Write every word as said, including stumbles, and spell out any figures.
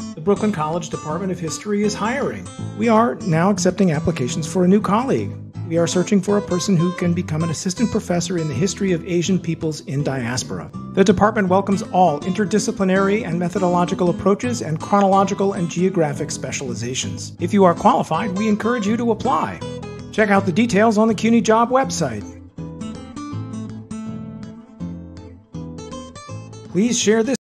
The Brooklyn College Department of History is hiring. We are now accepting applications for a new colleague. We are searching for a person who can become an assistant professor in the history of Asian peoples in diaspora. The department welcomes all interdisciplinary and methodological approaches and chronological and geographic specializations. If you are qualified, we encourage you to apply. Check out the details on the CUNY job website. Please share this